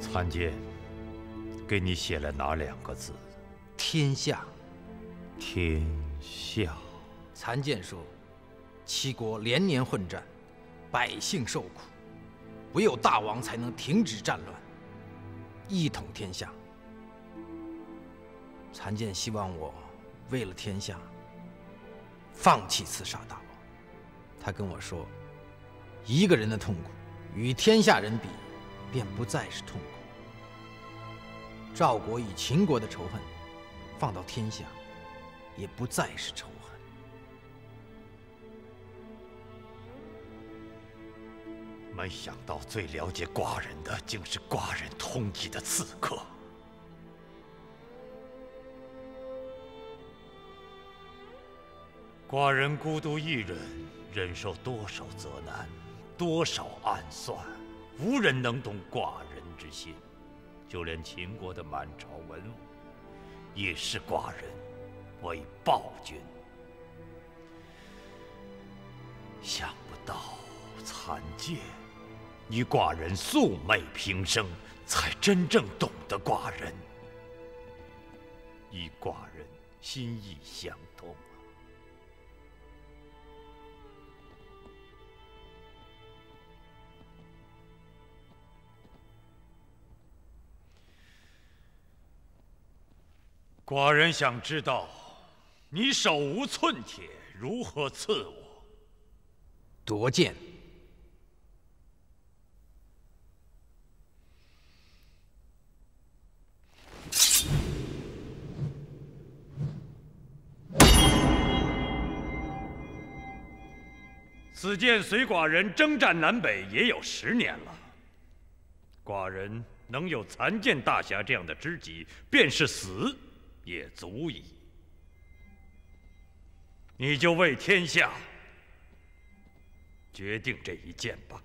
参见，给你写了哪2个字？ 天下。 天下。 参见说，七国连年混战，百姓受苦，唯有大王才能停止战乱，一统天下。参见希望我为了天下，放弃刺杀大王。他跟我说，一个人的痛苦与天下人比，便不再是痛苦。赵国与秦国的仇恨，放到天下，也不再是仇恨。 没想到最了解寡人的，竟是寡人通缉的刺客。寡人孤独一人，忍受多少责难，多少暗算，无人能懂寡人之心。就连秦国的满朝文武，也视寡人为暴君。想不到参见，与寡人素昧平生，才真正懂得寡人，与寡人心意相通。寡人想知道，你手无寸铁，如何刺我？ 夺剑。 此剑随寡人征战南北也有10年了。寡人能有参见大侠这样的知己，便是死也足矣。你就为天下决定这一剑吧。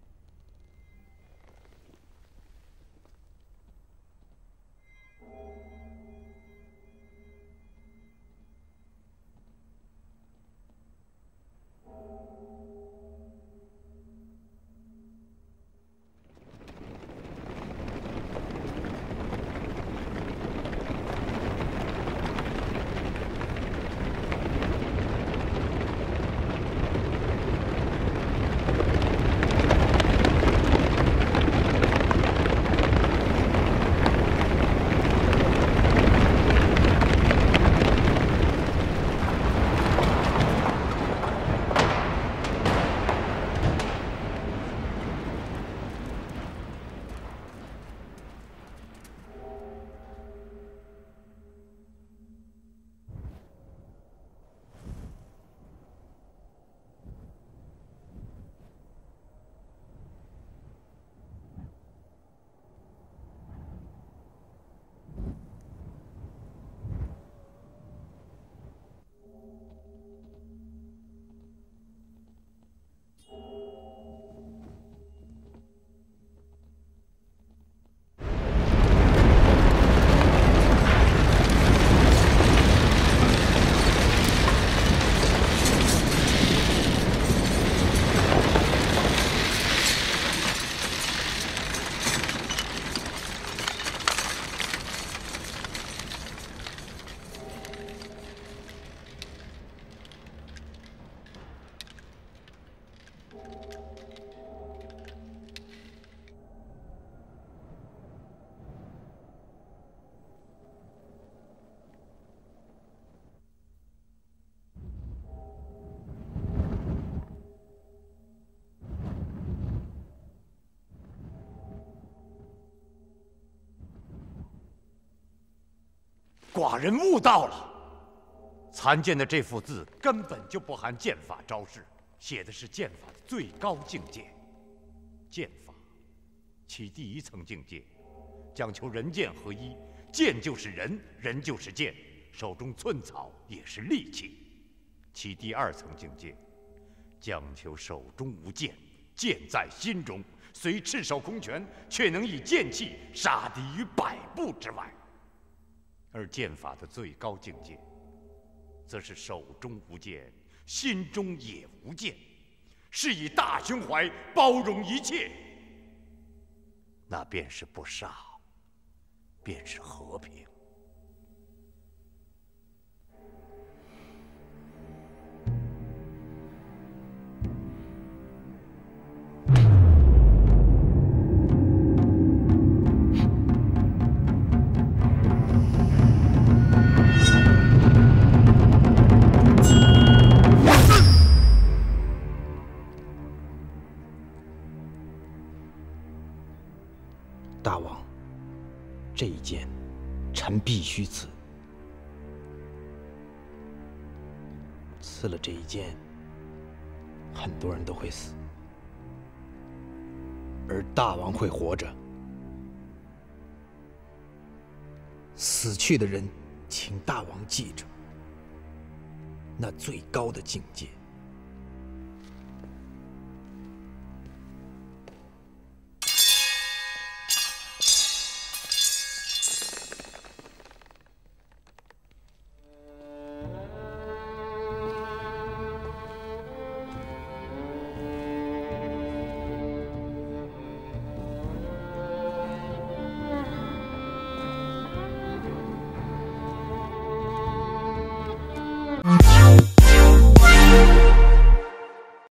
寡人悟到了，参见的这幅字根本就不含剑法招式，写的是剑法的最高境界。剑法，其第1层境界，讲求人剑合一，剑就是人，人就是剑，手中寸草也是利器。其第2层境界，讲求手中无剑，剑在心中，虽赤手空拳，却能以剑气杀敌于100步之外。而剑法的最高境界，则是手中无剑，心中也无剑，是以大胸怀包容一切。 那便是不杀，便是和平。 大王，这一剑，臣必须刺。刺了这一剑，很多人都会死，而大王会活着。死去的人，请大王记着，那最高的境界，